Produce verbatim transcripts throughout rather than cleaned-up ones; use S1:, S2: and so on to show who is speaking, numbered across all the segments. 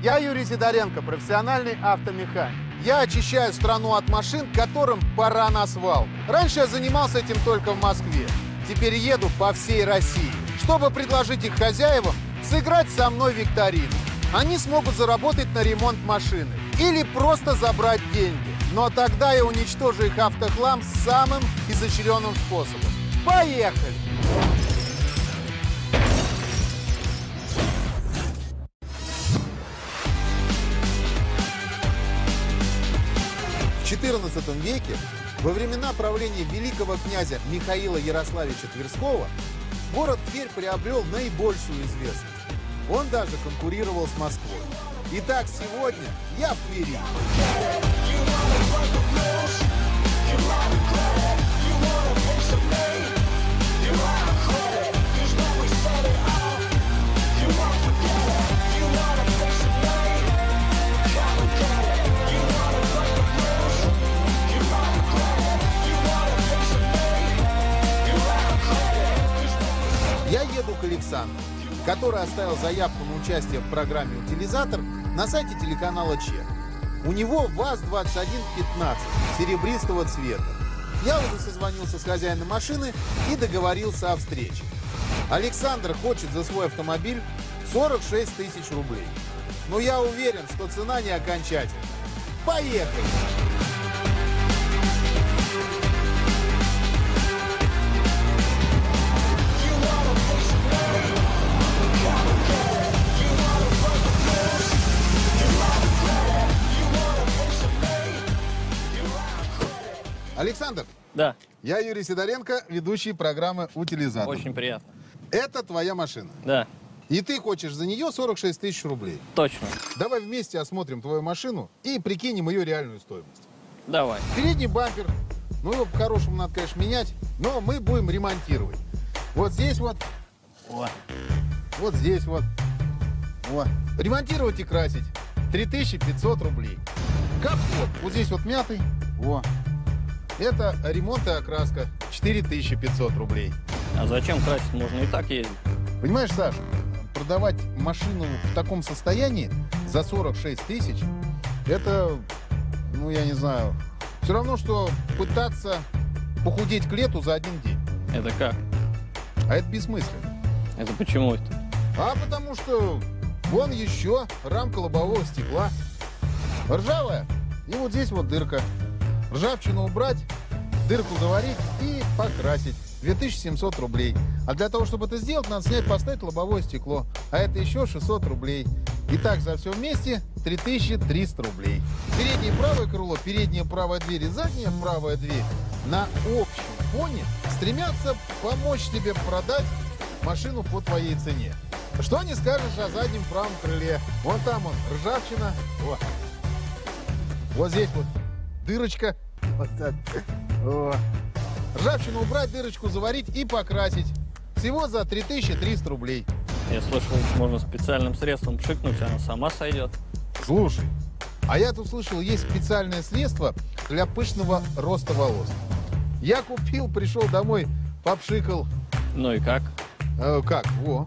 S1: Я Юрий Сидоренко, профессиональный автомеханик. Я очищаю страну от машин, которым пора на свалку. Раньше я занимался этим только в Москве. Теперь еду по всей России, чтобы предложить их хозяевам сыграть со мной в викторину. Они смогут заработать на ремонт машины или просто забрать деньги. Но тогда я уничтожу их автохлам самым изощренным способом. Поехали! В четырнадцатом веке, во времена правления великого князя Михаила Ярославича Тверского, город Тверь приобрел наибольшую известность. Он даже конкурировал с Москвой. Итак, сегодня я в Твери. Я еду к Александру, который оставил заявку на участие в программе «Утилизатор» на сайте телеканала ЧЕ. У него ВАЗ двадцать один пятнадцать серебристого цвета. Я уже созвонился с хозяином машины и договорился о встрече. Александр хочет за свой автомобиль сорок шесть тысяч рублей. Но я уверен, что цена не окончательная. Поехали! Александр.
S2: Да.
S1: Я Юрий Сидоренко, ведущий программы «Утилизатор».
S2: Очень приятно.
S1: Это твоя машина.
S2: Да.
S1: И ты хочешь за нее сорок шесть тысяч рублей.
S2: Точно.
S1: Давай вместе осмотрим твою машину и прикинем ее реальную стоимость.
S2: Давай.
S1: Передний бампер, ну его по-хорошему надо, конечно, менять, но мы будем ремонтировать. Вот здесь вот,
S2: О.
S1: вот здесь вот, вот. Ремонтировать и красить три тысячи пятьсот рублей. Капот, вот здесь вот мятый, во. Это ремонт и окраска, четыре тысячи пятьсот рублей.
S2: А зачем красить? Можно и так ездить.
S1: Понимаешь, Саш, продавать машину в таком состоянии за сорок шесть тысяч, это, ну, я не знаю, все равно, что пытаться похудеть к лету за один день.
S2: Это как?
S1: А это бессмысленно.
S2: Это почему это?
S1: А потому что вон еще рамка лобового стекла. Ржавая. И вот здесь вот дырка. Ржавчину убрать, дырку заварить и покрасить. две тысячи семьсот рублей. А для того, чтобы это сделать, надо снять, поставить лобовое стекло. А это еще шестьсот рублей. Итак, за все вместе три тысячи триста рублей. Переднее правое крыло, передняя правая дверь и задняя правая дверь на общем фоне стремятся помочь тебе продать машину по твоей цене. Что не скажешь о заднем правом крыле? Вон там он, ржавчина. Вот, вот здесь вот дырочка. Вот так. О. Ржавчину убрать, дырочку заварить и покрасить. Всего за три тысячи триста рублей.
S2: Я слышал, можно специальным средством пшикнуть, она сама сойдет.
S1: Слушай, а я тут слышал, есть специальное средство для пышного роста волос. Я купил, пришел домой, попшикал.
S2: Ну и как?
S1: Э, как? Во.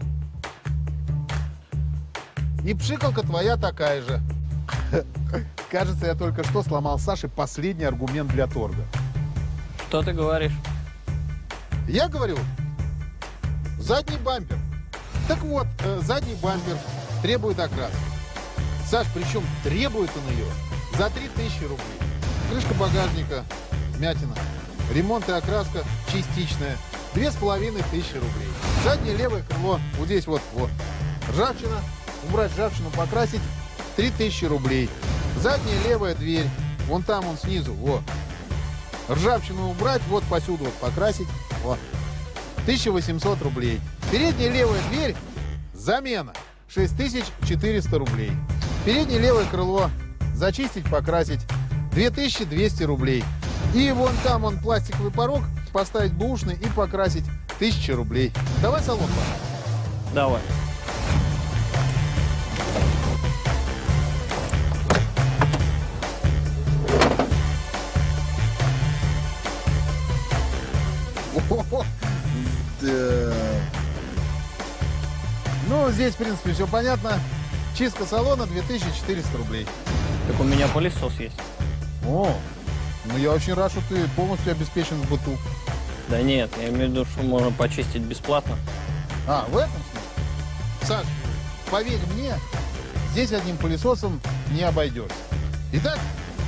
S1: И пшикалка твоя такая же. Кажется, я только что сломал Саше последний аргумент для торга.
S2: Что ты говоришь?
S1: Я говорю, задний бампер. Так вот, э, задний бампер требует окраски. Саш, причем требует он ее за три тысячи рублей. Крышка багажника, вмятина. Ремонт и окраска частичная. Две с половиной тысячи рублей. Заднее левое крыло, вот здесь вот, вот. Ржавчина, убрать ржавчину, покрасить, три тысячи рублей. Задняя левая дверь, вон там он снизу, вот. Ржавчину убрать, вот посюда вот покрасить, вот. тысяча восемьсот рублей. Передняя левая дверь, замена, шесть тысяч четыреста рублей. Переднее левое крыло, зачистить, покрасить, две тысячи двести рублей. И вон там он пластиковый порог, поставить бэушный и покрасить, тысяча рублей. Давай салон покажем.
S2: Давай.
S1: Да. Ну, здесь, в принципе, все понятно. Чистка салона две тысячи четыреста рублей.
S2: Так у меня пылесос есть.
S1: О, ну я очень рад, что ты полностью обеспечен в быту.
S2: Да нет, я имею в виду, что можно почистить бесплатно.
S1: А, в этом смысле? Саш, поверь мне, здесь одним пылесосом не обойдешься. Итак,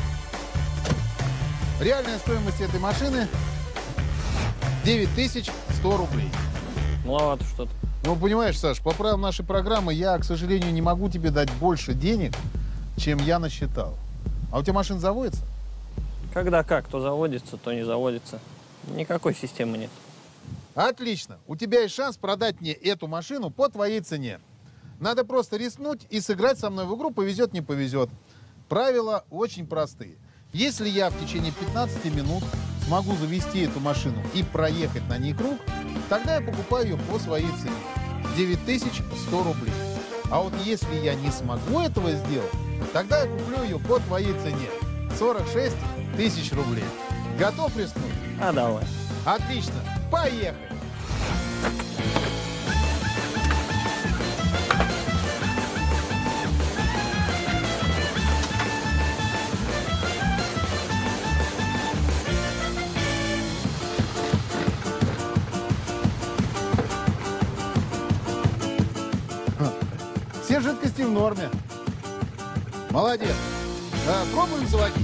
S1: реальная стоимость этой машины девять тысяч сто рублей.
S2: Маловато что-то.
S1: Ну, понимаешь, Саш, по правилам нашей программы я, к сожалению, не могу тебе дать больше денег, чем я насчитал. А у тебя машина заводится?
S2: Когда как, то заводится, то не заводится. Никакой системы нет.
S1: Отлично. У тебя есть шанс продать мне эту машину по твоей цене. Надо просто рискнуть и сыграть со мной в игру «Повезет, не повезет». Правила очень простые. Если я в течение пятнадцати минут смогу завести эту машину и проехать на ней круг, тогда я покупаю ее по своей цене – девять тысяч сто рублей. А вот если я не смогу этого сделать, тогда я куплю ее по твоей цене – сорок шесть тысяч рублей. Готов рискнуть?
S2: А давай.
S1: Отлично. Поехали. Все жидкости в норме. Молодец. А, пробуем заводить.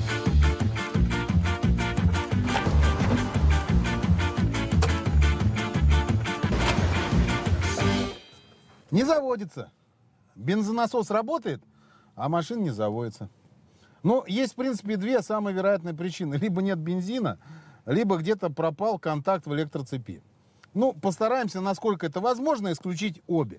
S1: Не заводится. Бензонасос работает, а машина не заводится. Ну, есть, в принципе, две самые вероятные причины. Либо нет бензина, либо где-то пропал контакт в электроцепи. Ну, постараемся, насколько это возможно, исключить обе.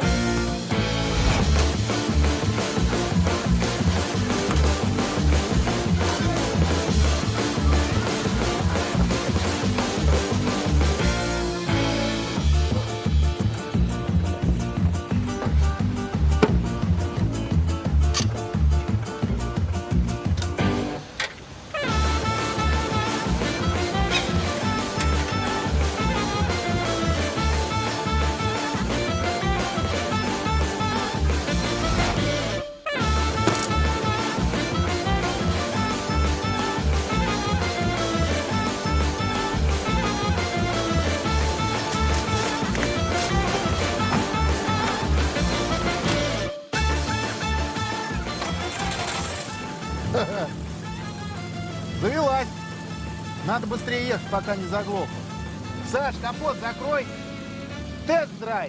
S1: Завелась. Надо быстрее ехать, пока не заглохло. Саш, капот закрой. Тест-драйв.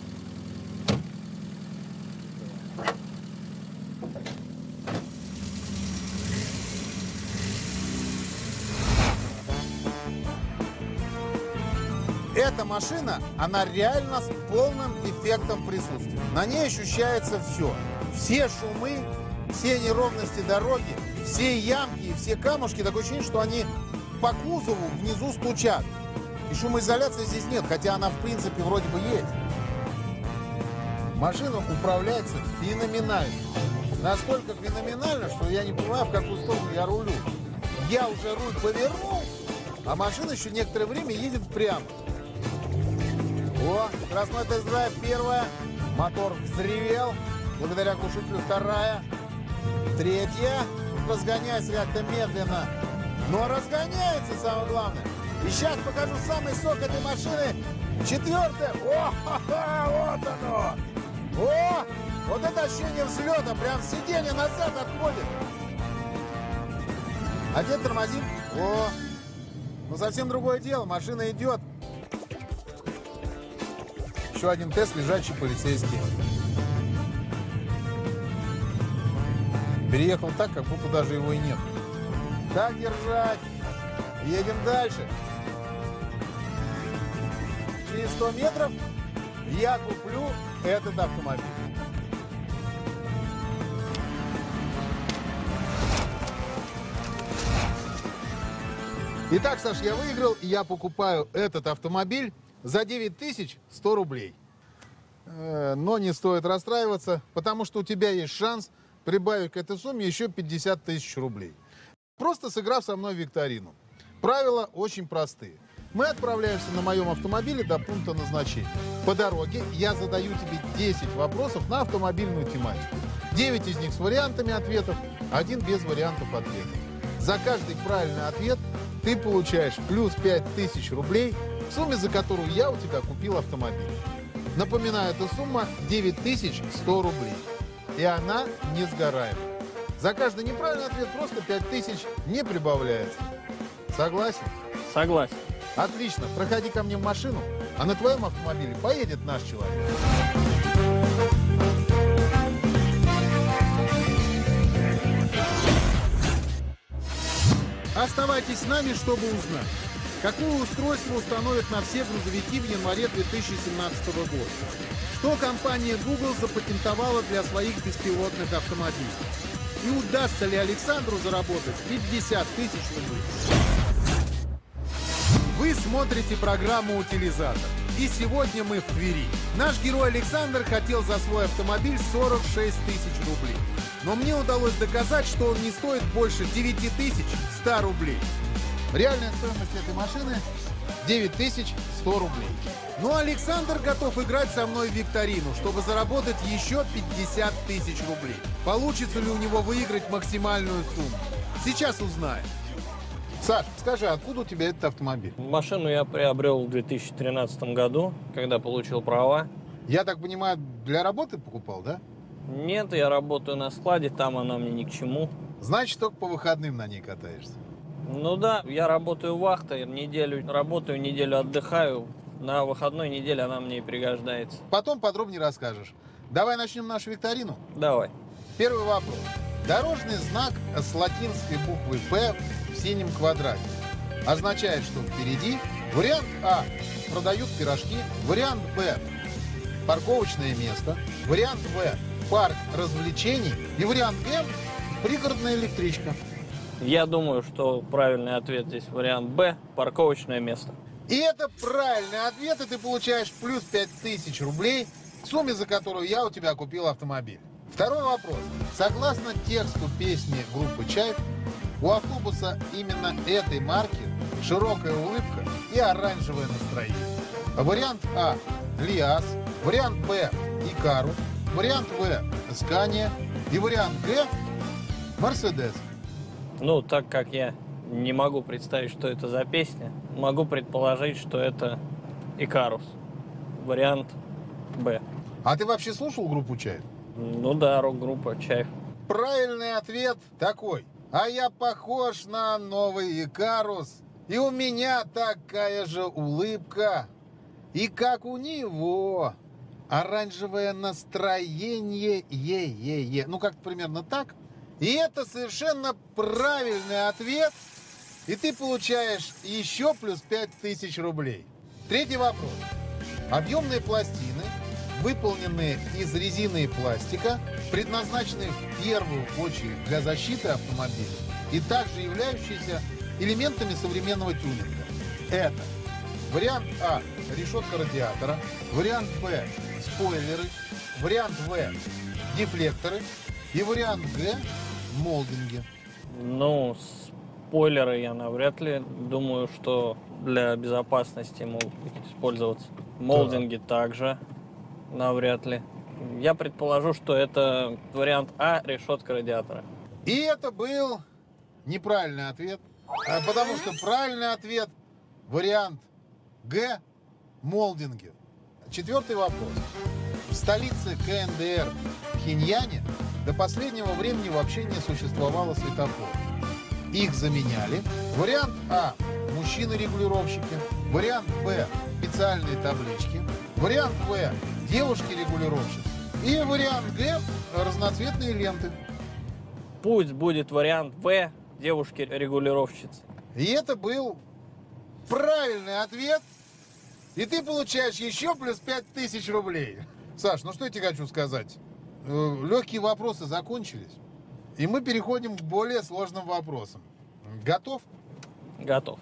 S1: Эта машина, она реально с полным эффектом присутствия. На ней ощущается все. Все шумы, все неровности дороги, все ямки и все камушки. Такое ощущение, что они по кузову внизу стучат. И шумоизоляции здесь нет, хотя она в принципе вроде бы есть. Машина управляется феноменально. Настолько феноменально, что я не понимаю, в какую сторону я рулю. Я уже руль повернул, а машина еще некоторое время едет прямо. О, скоростной тест-драйв первая. Мотор взревел. Благодаря глушителю вторая. Третья. Разгоняется как-то медленно. Но разгоняется, самое главное. И сейчас покажу самый сок этой машины. Четвертая. О, ха-ха, вот оно. О, вот это ощущение взлета. Прям сиденье назад отходит. А теперь тормозим. О, ну совсем другое дело. Машина идет. Еще один тест, лежачий полицейский. Переехал так, как будто даже его и нет. Так держать. Едем дальше. Через сто метров я куплю этот автомобиль. Итак, Саш, я выиграл, и я покупаю этот автомобиль за девять тысяч сто рублей. Э, но не стоит расстраиваться, потому что у тебя есть шанс прибавить к этой сумме еще пятьдесят тысяч рублей. Просто сыграв со мной в викторину. Правила очень простые. Мы отправляемся на моем автомобиле до пункта назначения. По дороге я задаю тебе десять вопросов на автомобильную тематику. девять из них с вариантами ответов, один без вариантов ответов. За каждый правильный ответ ты получаешь плюс пять тысяч рублей, в сумме за которую я у тебя купил автомобиль. Напоминаю, эта сумма девять тысяч сто рублей. И она не сгораема. За каждый неправильный ответ просто пять тысяч не прибавляется. Согласен?
S2: Согласен.
S1: Отлично. Проходи ко мне в машину, а на твоем автомобиле поедет наш человек. Оставайтесь с нами, чтобы узнать, какое устройство установят на все грузовики в январе две тысячи семнадцатого года. Что компания Google запатентовала для своих беспилотных автомобилей. И удастся ли Александру заработать пятьдесят тысяч рублей? Вы смотрите программу «Утилизатор». И сегодня мы в Твери. Наш герой Александр хотел за свой автомобиль сорок шесть тысяч рублей. Но мне удалось доказать, что он не стоит больше девять тысяч ста рублей. Реальная стоимость этой машины девять тысяч сто рублей. Но Александр готов играть со мной в викторину, чтобы заработать еще пятьдесят тысяч рублей. Получится ли у него выиграть максимальную сумму? Сейчас узнаем. Саш, скажи, откуда у тебя этот автомобиль?
S2: Машину я приобрел в две тысячи тринадцатом году, когда получил права.
S1: Я так понимаю, для работы покупал, да?
S2: Нет, я работаю на складе, там она мне ни к чему.
S1: Значит, только по выходным на ней катаешься.
S2: Ну да, я работаю вахтой, неделю работаю, неделю отдыхаю. На выходной неделе она мне и пригождается.
S1: Потом подробнее расскажешь. Давай начнем нашу викторину.
S2: Давай.
S1: Первый вопрос. Дорожный знак с латинской буквой «П» в синем квадрате означает, что впереди вариант А – продают пирожки, вариант Б – парковочное место, вариант В – парк развлечений и вариант Г – пригородная электричка.
S2: Я думаю, что правильный ответ здесь вариант Б – парковочное место.
S1: И это правильный ответ, и ты получаешь плюс пять тысяч рублей, в сумме за которую я у тебя купил автомобиль. Второй вопрос. Согласно тексту песни группы «Чайф», у автобуса именно этой марки широкая улыбка и оранжевое настроение. Вариант А – Лиас, вариант Б – Икарус, вариант В – Скания и вариант Г – Мерседес.
S2: Ну, так как я не могу представить, что это за песня, могу предположить, что это Икарус. Вариант Б.
S1: А ты вообще слушал группу «Чайф»?
S2: Ну да, рок-группа «Чайф».
S1: Правильный ответ такой. А я похож на новый Икарус, и у меня такая же улыбка. И как у него оранжевое настроение, е-е-е. Ну, как-то примерно так. И это совершенно правильный ответ. И ты получаешь еще плюс пять тысяч рублей. Третий вопрос. Объемные пластины, выполненные из резины и пластика, предназначенные в первую очередь для защиты автомобиля и также являющиеся элементами современного тюнинга. Это вариант А – решетка радиатора, вариант Б – спойлеры, вариант В – дефлекторы и вариант Г – молдинги.
S2: Ну, спойлеры я навряд ли думаю, что для безопасности могут использоваться. Молдинги да. также навряд ли. Я предположу, что это вариант А – решетка радиатора.
S1: И это был неправильный ответ, потому что правильный ответ – вариант Г – молдинги. Четвертый вопрос. В столице ка эн дэ эр Пхеньяне до последнего времени вообще не существовало светофоров. Их заменяли. Вариант А – мужчины-регулировщики. Вариант Б – специальные таблички. Вариант В – девушки-регулировщицы. И вариант Г – разноцветные ленты.
S2: Пусть будет вариант В – девушки-регулировщицы.
S1: И это был правильный ответ. И ты получаешь еще плюс пять тысяч рублей. Саш, ну что я тебе хочу сказать? Легкие вопросы закончились. И мы переходим к более сложным вопросам. Готов?
S2: Готов.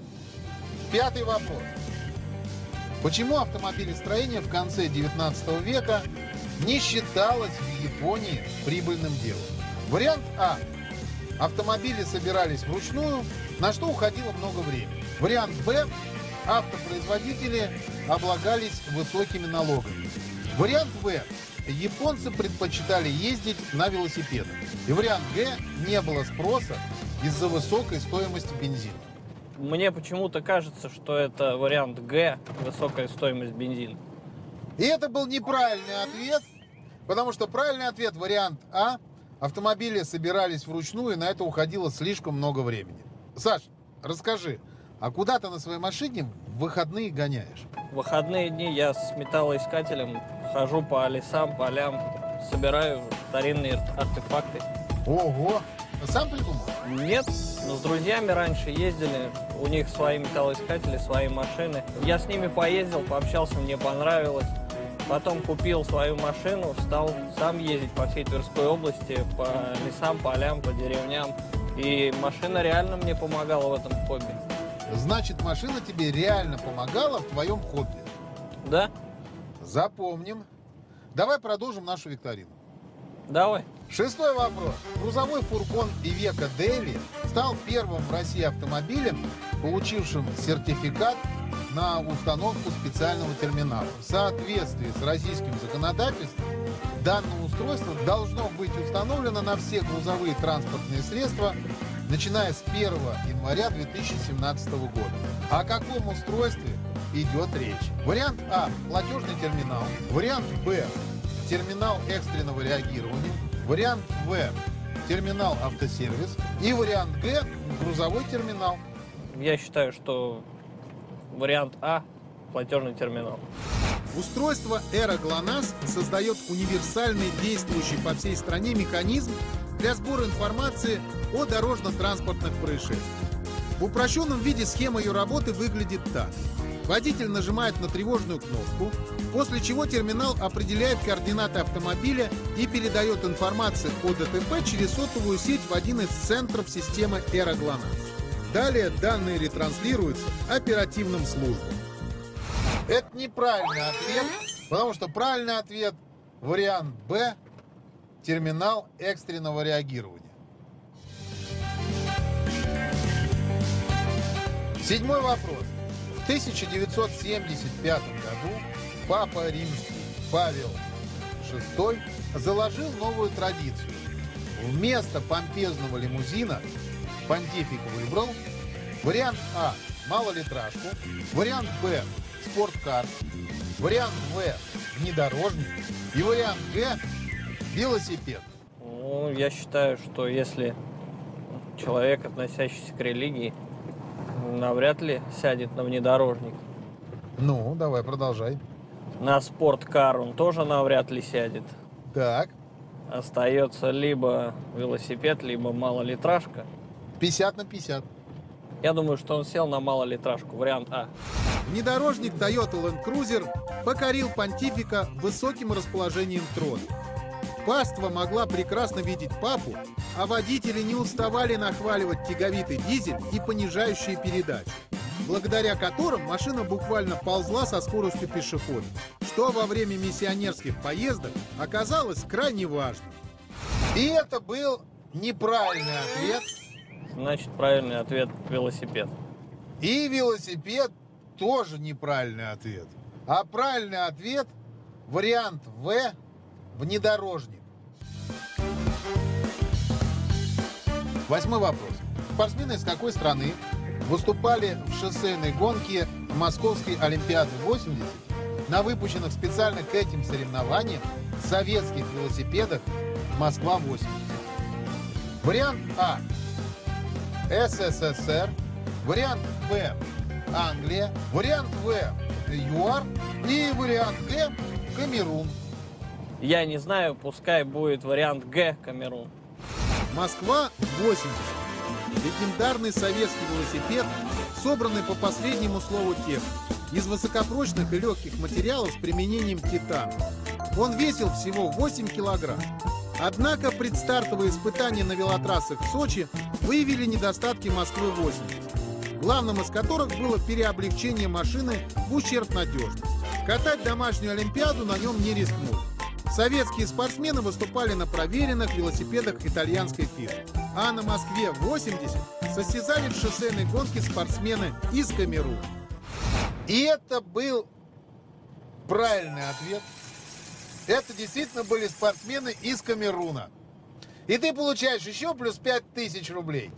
S1: Пятый вопрос. Почему автомобилестроение в конце девятнадцатого века не считалось в Японии прибыльным делом? Вариант А. Автомобили собирались вручную, на что уходило много времени. Вариант Б. автопроизводители облагались высокими налогами. Вариант В. Японцы предпочитали ездить на велосипедах. И вариант Г. Не было спроса из-за высокой стоимости бензина.
S2: Мне почему-то кажется, что это вариант Г, высокая стоимость бензина.
S1: И это был неправильный ответ, потому что правильный ответ вариант А. Автомобили собирались вручную, и на это уходило слишком много времени. Саш, расскажи, а куда ты на своей машине в выходные гоняешь?
S2: В выходные дни я с металлоискателем хожу по лесам, полям, собираю старинные артефакты.
S1: Ого! Сам придумал?
S2: Нет, но с друзьями раньше ездили, у них свои металлоискатели, свои машины. Я с ними поездил, пообщался, мне понравилось. Потом купил свою машину, стал сам ездить по всей Тверской области, по лесам, полям, по деревням. И машина реально мне помогала в этом хобби.
S1: Значит, машина тебе реально помогала в твоем хобби?
S2: Да?
S1: Запомним. Давай продолжим нашу викторину.
S2: Давай.
S1: Шестой вопрос. Грузовой фургон Iveco Daily стал первым в России автомобилем, получившим сертификат на установку специального терминала. В соответствии с российским законодательством данное устройство должно быть установлено на все грузовые транспортные средства, начиная с первого января две тысячи семнадцатого года. О каком устройстве идет речь? Вариант А – платежный терминал. Вариант Б – терминал экстренного реагирования. Вариант В – терминал автосервис. И вариант Г – грузовой терминал.
S2: Я считаю, что вариант А – платежный терминал.
S1: Устройство Эра ГЛОНАСС создает универсальный, действующий по всей стране механизм для сбора информации о дорожно-транспортных происшествиях. В упрощенном виде схема ее работы выглядит так. Водитель нажимает на тревожную кнопку, после чего терминал определяет координаты автомобиля и передает информацию о ДТП через сотовую сеть в один из центров системы Эра ГЛОНАСС. Далее данные ретранслируются оперативным службам. Это неправильный ответ, потому что правильный ответ – вариант Б – терминал экстренного реагирования. Седьмой вопрос. В тысяча девятьсот семьдесят пятом году Папа Римский Павел шестой заложил новую традицию. Вместо помпезного лимузина понтифик выбрал вариант А – малолитражку, вариант Б – спорткар, вариант В – внедорожник и вариант Г – велосипед.
S2: Ну, я считаю, что если человек, относящийся к религии, навряд ли сядет на внедорожник.
S1: Ну, давай, продолжай.
S2: На спорткар он тоже навряд ли сядет.
S1: Так.
S2: Остается либо велосипед, либо малолитражка.
S1: пятьдесят на пятьдесят.
S2: Я думаю, что он сел на малолитражку. Вариант А.
S1: Внедорожник Toyota Land Cruiser покорил понтифика высоким расположением трона. Паства могла прекрасно видеть папу, а водители не уставали нахваливать тяговитый дизель и понижающие передачи, благодаря которым машина буквально ползла со скоростью пешехода, что во время миссионерских поездок оказалось крайне важным. И это был неправильный ответ.
S2: Значит, правильный ответ – велосипед.
S1: И велосипед тоже неправильный ответ. А правильный ответ – вариант В – внедорожник. Восьмой вопрос. Спортсмены из какой страны выступали в шоссейной гонке Московской Олимпиады восемьдесят на выпущенных специально к этим соревнованиям советских велосипедах Москва восемьдесят? Вариант А – СССР, вариант Б – Англия, вариант В – ЮАР и вариант Г – Камерун.
S2: Я не знаю, пускай будет вариант Г – Камерун.
S1: Москва восемьдесят. Легендарный советский велосипед, собранный по последнему слову техники, из высокопрочных и легких материалов с применением титана. Он весил всего восемь килограмм. Однако предстартовые испытания на велотрассах в Сочи выявили недостатки Москвы восемьдесят, главным из которых было переоблегчение машины в ущерб надежности. Катать домашнюю Олимпиаду на нем не рискнули. Советские спортсмены выступали на проверенных велосипедах итальянской фирмы. А на Москве восемьдесят состязали в шоссейной гонке спортсмены из Камеруна. И это был правильный ответ. Это действительно были спортсмены из Камеруна. И ты получаешь еще плюс пять тысяч рублей.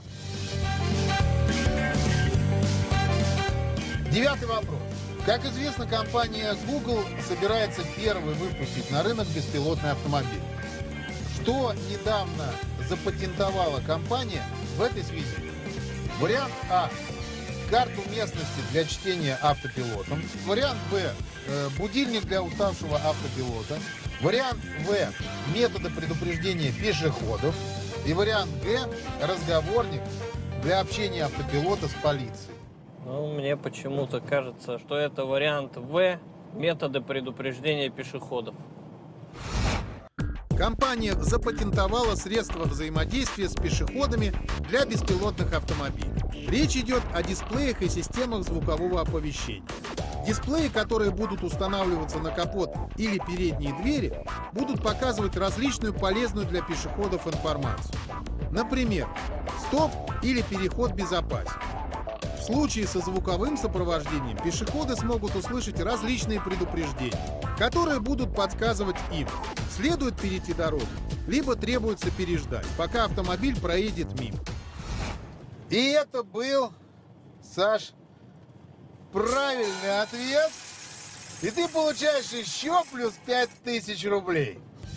S1: Девятый вопрос. Как известно, компания Google собирается первой выпустить на рынок беспилотный автомобиль. Что недавно запатентовала компания в этой связи? Вариант А. Карту местности для чтения автопилотом. Вариант Б. Будильник для уставшего автопилота. Вариант В. Методы предупреждения пешеходов. И вариант Г. Разговорник для общения автопилота с полицией.
S2: Ну, мне почему-то кажется, что это вариант В. Методы предупреждения пешеходов.
S1: Компания запатентовала средства взаимодействия с пешеходами для беспилотных автомобилей. Речь идет о дисплеях и системах звукового оповещения. Дисплеи, которые будут устанавливаться на капот или передние двери, будут показывать различную полезную для пешеходов информацию. Например, стоп или переход безопасен. В случае со звуковым сопровождением пешеходы смогут услышать различные предупреждения, которые будут подсказывать им, следует перейти дорогу, либо требуется переждать, пока автомобиль проедет мимо. И это был, Саш, правильный ответ. И ты получаешь еще плюс пять тысяч рублей.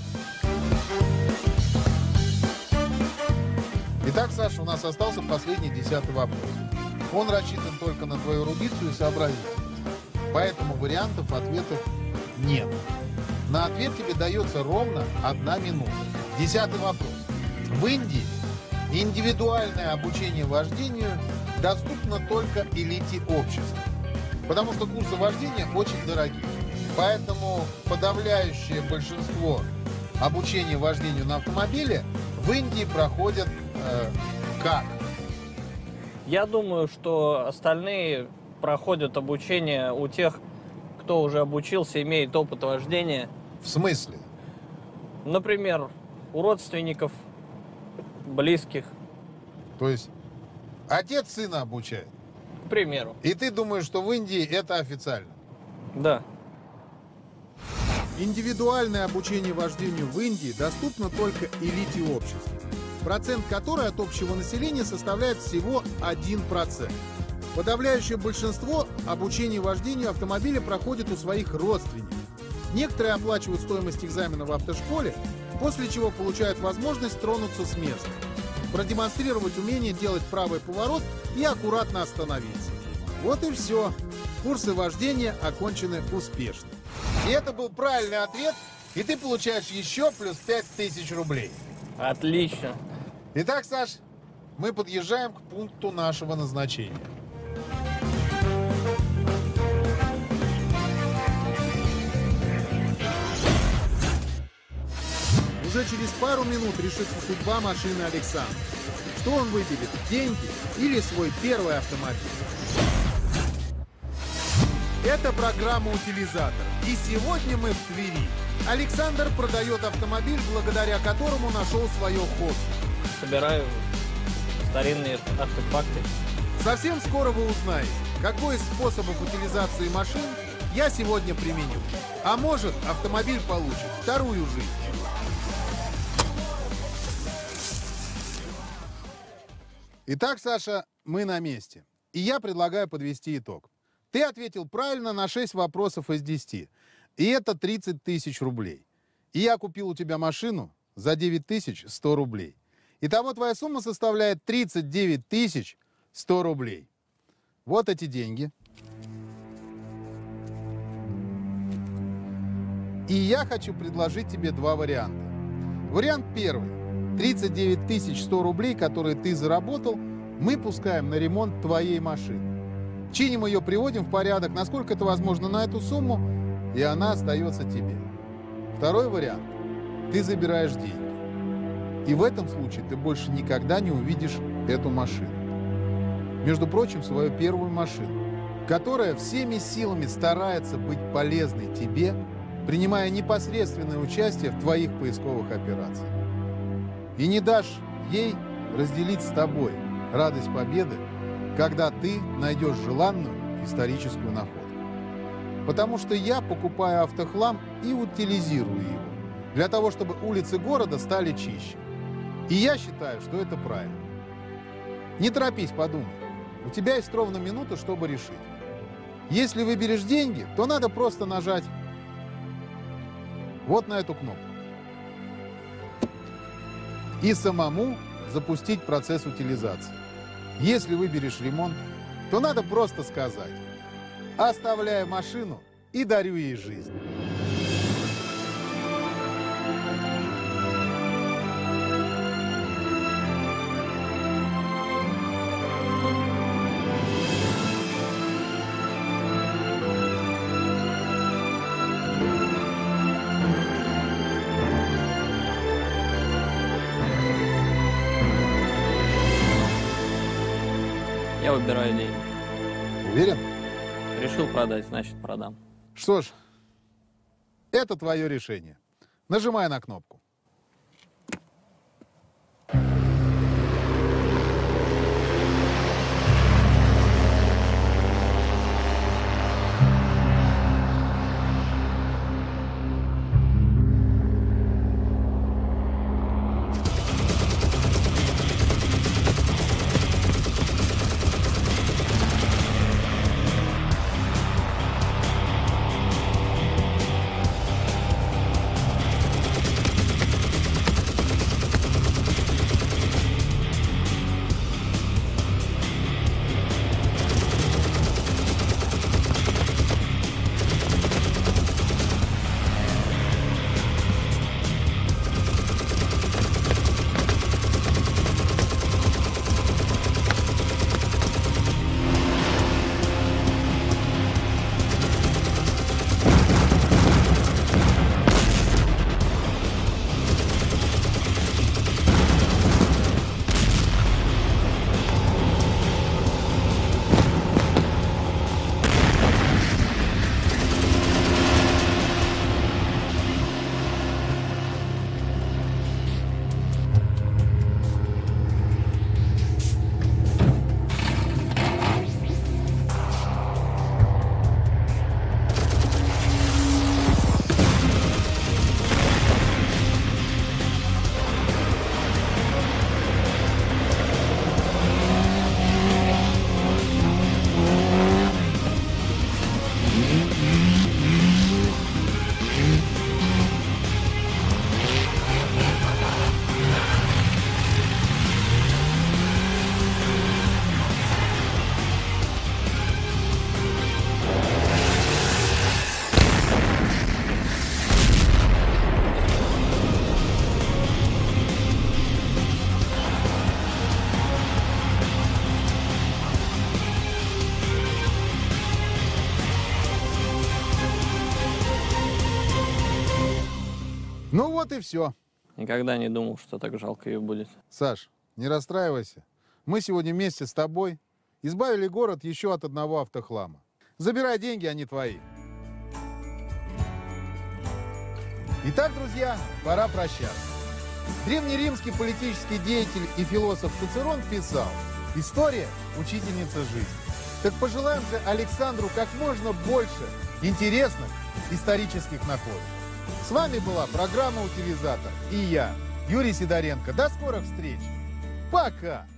S1: Итак, Саша, у нас остался последний десятый вопрос. Он рассчитан только на твою эрудицию и сообразительность. Поэтому вариантов ответов нет. На ответ тебе дается ровно одна минута. Десятый вопрос. В Индии индивидуальное обучение вождению доступно только элите общества, потому что курсы вождения очень дорогие. Поэтому подавляющее большинство обучения вождению на автомобиле в Индии проходят э, как?
S2: Я думаю, что остальные проходят обучение у тех, кто уже обучился, имеет опыт вождения.
S1: В смысле?
S2: Например, у родственников, близких.
S1: То есть отец сына обучает?
S2: К примеру.
S1: И ты думаешь, что в Индии это официально?
S2: Да.
S1: Индивидуальное обучение вождению в Индии доступно только элите общества, процент которой от общего населения составляет всего один процент. Подавляющее большинство обучения вождению автомобиля проходит у своих родственников. Некоторые оплачивают стоимость экзамена в автошколе, после чего получают возможность тронуться с места, продемонстрировать умение делать правый поворот и аккуратно остановиться. Вот и все. Курсы вождения окончены успешно. И это был правильный ответ, и ты получаешь еще плюс пять тысяч рублей.
S2: Отлично.
S1: Итак, Саш, мы подъезжаем к пункту нашего назначения. Уже через пару минут решится судьба машины Александра. Что он выберет, деньги или свой первый автомобиль? Это программа «Утилизатор». И сегодня мы в Твери. Александр продает автомобиль, благодаря которому нашел свое хобби.
S2: Собираю старинные артефакты.
S1: Совсем скоро вы узнаете, какой из способов утилизации машин я сегодня применю. А может, автомобиль получит вторую жизнь. Итак, Саша, мы на месте. И я предлагаю подвести итог. Ты ответил правильно на шесть вопросов из десяти. И это тридцать тысяч рублей. И я купил у тебя машину за девять тысяч сто рублей. Итого твоя сумма составляет тридцать девять тысяч сто рублей. Вот эти деньги. И я хочу предложить тебе два варианта. Вариант первый. тридцать девять тысяч сто рублей, которые ты заработал, мы пускаем на ремонт твоей машины. Чиним ее, приводим в порядок, насколько это возможно на эту сумму, и она остается тебе. Второй вариант. Ты забираешь деньги. И в этом случае ты больше никогда не увидишь эту машину. Между прочим, свою первую машину, которая всеми силами старается быть полезной тебе, принимая непосредственное участие в твоих поисковых операциях. И не дашь ей разделить с тобой радость победы, когда ты найдешь желанную историческую находку. Потому что я покупаю автохлам и утилизирую его, для того, чтобы улицы города стали чище. И я считаю, что это правильно. Не торопись, подумай. У тебя есть ровно минута, чтобы решить. Если выберешь деньги, то надо просто нажать вот на эту кнопку. И самому запустить процесс утилизации. Если выберешь ремонт, то надо просто сказать: оставляю машину и дарю ей жизнь.
S2: Я выбираю деньги.
S1: Уверен?
S2: Решил продать, значит продам.
S1: Что ж, это твое решение. Нажимай на кнопку. Ну вот и все.
S2: Никогда не думал, что так жалко ее будет.
S1: Саш, не расстраивайся. Мы сегодня вместе с тобой избавили город еще от одного автохлама. Забирай деньги, они твои. Итак, друзья, пора прощаться. Древнеримский политический деятель и философ Цицерон писал: «История – учительница жизни». Так пожелаем же Александру как можно больше интересных исторических находок. С вами была программа «Утилизатор» и я, Юрий Сидоренко. До скорых встреч. Пока!